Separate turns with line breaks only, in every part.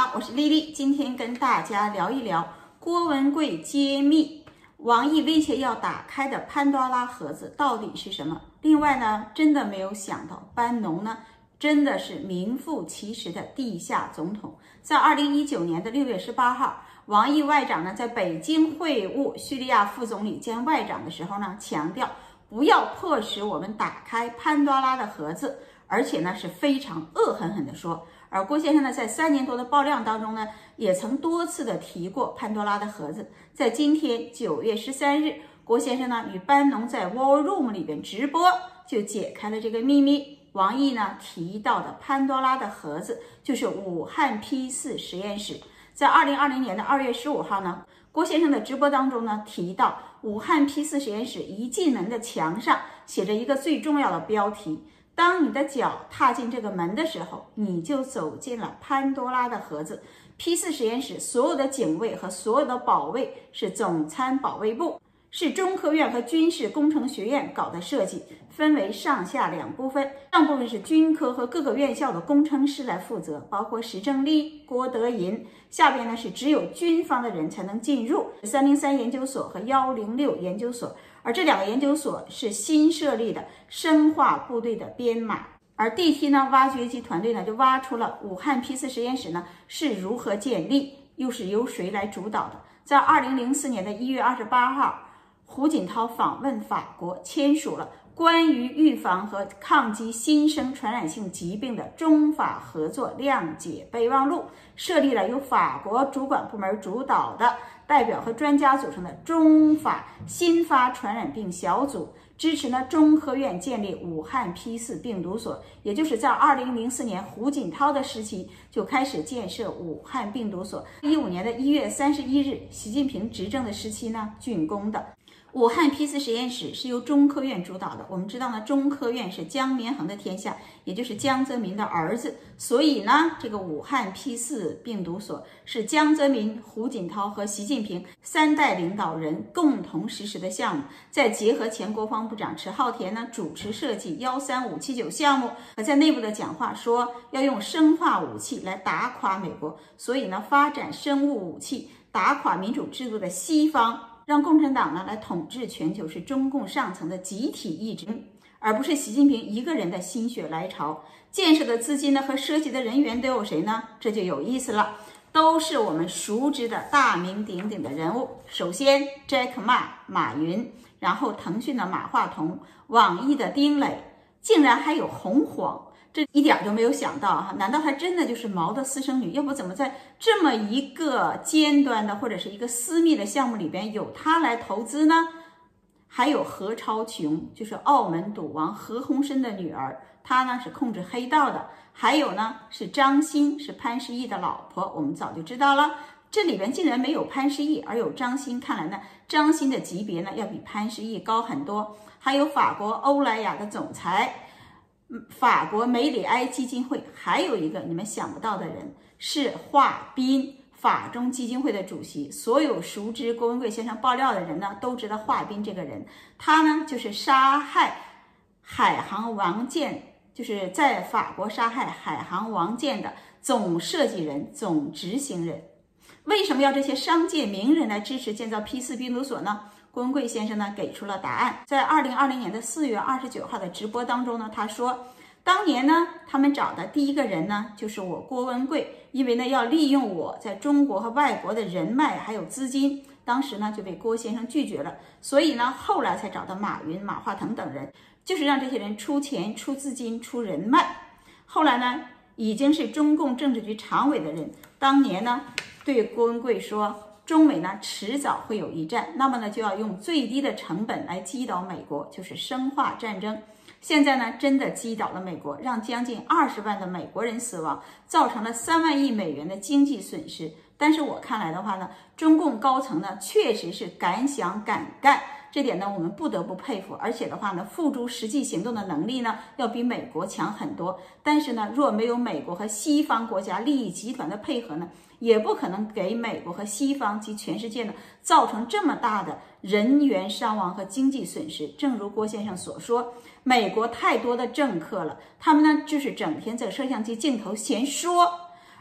好，我是丽丽，今天跟大家聊一聊郭文贵揭秘王毅威胁要打开的潘多拉盒子到底是什么。另外呢，真的没有想到班农呢真的是名副其实的地下总统。在2019年的6月18号，王毅外长呢在北京会晤叙利亚副总理兼外长的时候呢，强调不要迫使我们打开潘多拉的盒子，而且呢是非常恶狠狠地说。而郭先生呢，在3年多的爆料当中呢，也曾多次的提过潘多拉的盒子。在今天9月13日，郭先生呢与班农在 War Room 里边直播，就解开了这个秘密。王毅呢提到的潘多拉的盒子，就是武汉 P4 实验室。在2020年的2月15号呢，郭先生的直播当中呢提到，武汉 P4 实验室一进门的墙上写着一个最重要的标题。当你的脚踏进这个门的时候，你就走进了潘多拉的盒子。P4 实验室所有的警卫和所有的保卫是总参保卫部，是中科院和军事工程学院搞的设计，分为上下2部分。上部分是军科和各个院校的工程师来负责，包括史正利、郭德银。下边呢是只有军方的人才能进入303研究所和106研究所。而这2个研究所是新设立的生化部队的编码。而 DT 呢挖掘机团队呢就挖出了武汉 P4 实验室呢是如何建立，又是由谁来主导的。在2004年的1月28号，胡锦涛访问法国，签署了关于预防和抗击新生传染性疾病的中法合作谅解备忘录，设立了由法国主管部门主导的代表和专家组成的中法新发传染病小组，支持呢中科院建立武汉 P4 病毒所。也就是在2004年胡锦涛的时期就开始建设武汉病毒所，15年的1月31日习近平执政的时期呢竣工的。武汉 P4 实验室是由中科院主导的。我们知道呢，中科院是江绵恒的天下，也就是江泽民的儿子，所以呢，这个武汉 P4 病毒所是江泽民、胡锦涛和习近平3代领导人共同实施的项目。再结合前国防部长迟浩田呢主持设计13579项目，和在内部的讲话说要用生化武器来打垮美国，所以呢，发展生物武器打垮民主制度的西方，让共产党呢来统治全球，是中共上层的集体意志，而不是习近平一个人的心血来潮。建设的资金呢和涉及的人员都有谁呢？这就有意思了，都是我们熟知的大名鼎鼎的人物。首先 Jack Ma 马云，然后腾讯的马化腾，网易的丁磊，竟然还有洪晃。这一点就没有想到哈，难道她真的就是毛的私生女？要不怎么在这么一个尖端的或者是一个私密的项目里边有她来投资呢？还有何超琼，就是澳门赌王何鸿燊的女儿，她呢是控制黑道的。还有呢是张欣，是潘石屹的老婆，我们早就知道了。这里边竟然没有潘石屹，而有张欣，看来呢张欣的级别呢要比潘石屹高很多。还有法国欧莱雅的总裁，法国梅里埃基金会，还有一个你们想不到的人是华彬，法中基金会的主席。所有熟知郭文贵先生爆料的人呢都知道华彬这个人，他呢就是杀害海航王健，就是在法国杀害海航王健的总设计人、总执行人。为什么要这些商界名人来支持建造 P4 病毒所呢？郭文贵先生呢给出了答案。在2020年的4月29号的直播当中呢，他说当年呢他们找的第一个人呢就是我郭文贵，因为呢要利用我在中国和外国的人脉还有资金，当时呢就被郭先生拒绝了，所以呢后来才找到马云、马化腾等人，就是让这些人出钱、出资金、出人脉。后来呢已经是中共政治局常委的人，当年呢对郭文贵说，中美呢迟早会有一战，那么呢就要用最低的成本来击倒美国，就是生化战争。现在呢真的击倒了美国，让将近20万的美国人死亡，造成了3万亿美元的经济损失。但是我看来的话呢，中共高层呢确实是敢想敢干，这点呢我们不得不佩服。而且的话呢，付诸实际行动的能力呢要比美国强很多。但是呢，若没有美国和西方国家利益集团的配合呢，也不可能给美国和西方及全世界呢造成这么大的人员伤亡和经济损失。正如郭先生所说，美国太多的政客了，他们呢就是整天在摄像机镜头前说，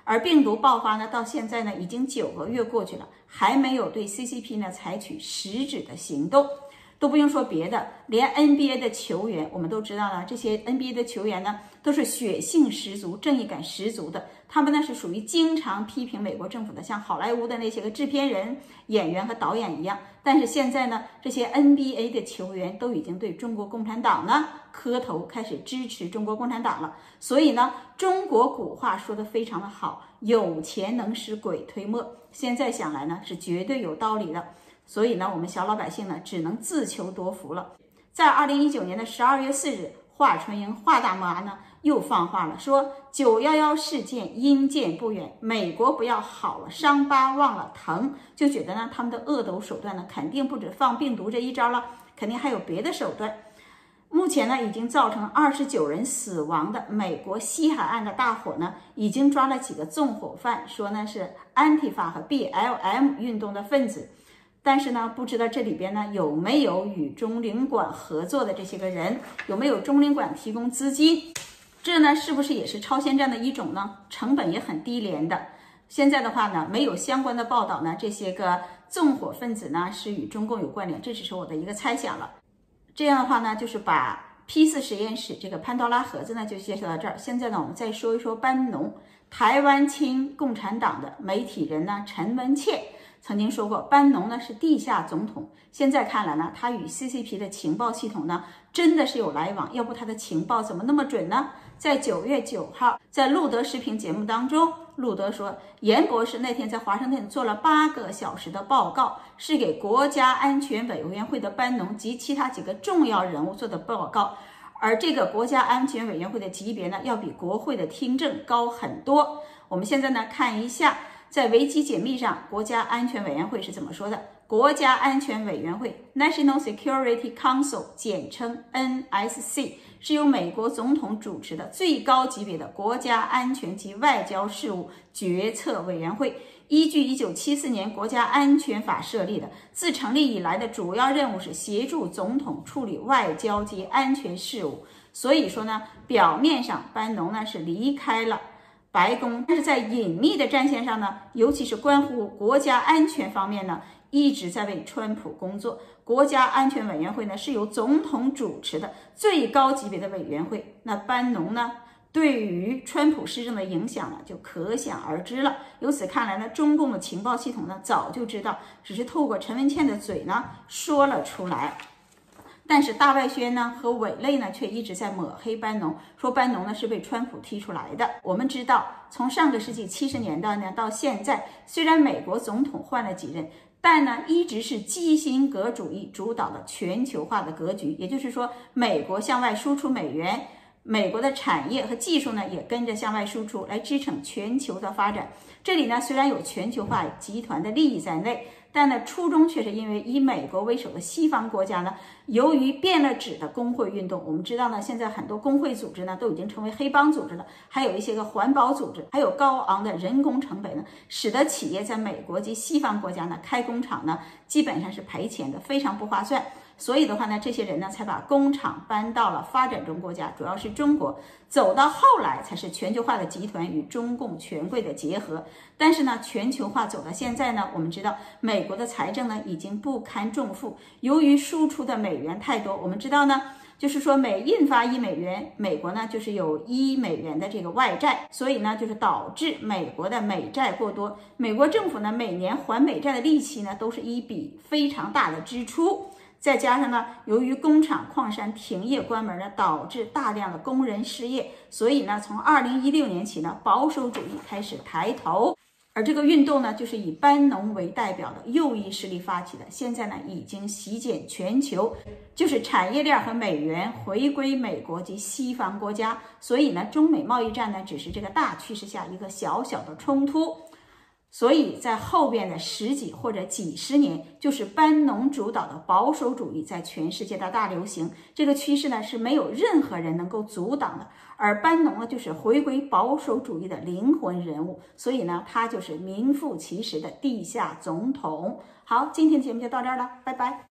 而病毒爆发呢，到现在呢已经9个月过去了，还没有对 CCP 呢采取实质的行动。都不用说别的，连 NBA 的球员我们都知道了，这些 NBA 的球员呢都是血性十足、正义感十足的。他们呢是属于经常批评美国政府的，像好莱坞的那些个制片人、演员和导演一样。但是现在呢，这些 NBA 的球员都已经对中国共产党呢磕头，开始支持中国共产党了。所以呢，中国古话说的非常的好，有钱能使鬼推磨。现在想来呢，是绝对有道理的。所以呢，我们小老百姓呢，只能自求多福了。在2019年的12月4日，华春莹华大妈呢又放话了，说911事件阴见不远，美国不要好了伤疤忘了疼，就觉得呢他们的恶毒手段呢肯定不止放病毒这一招了，肯定还有别的手段。目前呢，已经造成29人死亡的美国西海岸的大火呢，已经抓了几个纵火犯，说呢是安提法和 BLM 运动的分子。但是呢，不知道这里边呢有没有与中领馆合作的这些个人，有没有中领馆提供资金？这呢是不是也是超限战的一种呢？成本也很低廉的。现在的话呢，没有相关的报道呢，这些个纵火分子呢是与中共有关联，这只是我的一个猜想了。这样的话呢，就是把P4实验室这个潘多拉盒子呢就介绍到这儿。现在呢，我们再说一说班农，台湾亲共产党的媒体人呢陈文茜曾经说过，班农呢是地下总统。现在看来呢，他与 CCP 的情报系统呢真的是有来往，要不他的情报怎么那么准呢？在9月9号，在路德视频节目当中，路德说，严博士那天在华盛顿做了8个小时的报告，是给国家安全委员会的班农及其他几个重要人物做的报告。而这个国家安全委员会的级别呢，要比国会的听证高很多。我们现在呢看一下，在维基解密上，国家安全委员会是怎么说的？国家安全委员会 National Security Council， 简称 NSC， 是由美国总统主持的最高级别的国家安全及外交事务决策委员会，依据1974年国家安全法设立的。自成立以来的主要任务是协助总统处理外交及安全事务。所以说呢，表面上班农呢是离开了白宫，但是在隐秘的战线上呢，尤其是关乎国家安全方面呢，一直在为川普工作。国家安全委员会呢是由总统主持的最高级别的委员会。那班农呢对于川普施政的影响呢就可想而知了。由此看来呢，中共的情报系统呢早就知道，只是透过陈文茜的嘴呢说了出来。但是大外宣呢和伪类呢却一直在抹黑班农，说班农呢是被川普踢出来的。我们知道，从上个世纪70年代呢到现在，虽然美国总统换了几任，但呢一直是基辛格主义主导的全球化的格局。也就是说，美国向外输出美元，美国的产业和技术呢也跟着向外输出，来支撑全球的发展。这里呢虽然有全球化集团的利益在内，但呢初衷却是因为以美国为首的西方国家呢，由于变了质的工会运动，我们知道呢，现在很多工会组织呢都已经成为黑帮组织了，还有一些个环保组织，还有高昂的人工成本呢，使得企业在美国及西方国家呢开工厂呢基本上是赔钱的，非常不划算。所以的话呢，这些人呢才把工厂搬到了发展中国家，主要是中国。走到后来才是全球化的集团与中共权贵的结合。但是呢，全球化走到现在呢，我们知道美国的财政呢已经不堪重负，由于输出的美元太多，我们知道呢，就是说每印发1美元，美国呢就是有1美元的这个外债，所以呢就是导致美国的美债过多。美国政府呢每年还美债的利息呢都是一笔非常大的支出。再加上呢，由于工厂矿山停业关门呢，导致大量的工人失业，所以呢，从2016年起呢，保守主义开始抬头。而这个运动呢，就是以班农为代表的右翼势力发起的，现在呢已经席卷全球，就是产业链和美元回归美国及西方国家。所以呢，中美贸易战呢，只是这个大趋势下一个小小的冲突。所以在后边的10几或者几十年，就是班农主导的保守主义在全世界的大流行。这个趋势呢是没有任何人能够阻挡的，而班农呢就是回归保守主义的灵魂人物，所以呢他就是名副其实的地下总统。好，今天的节目就到这儿了，拜拜。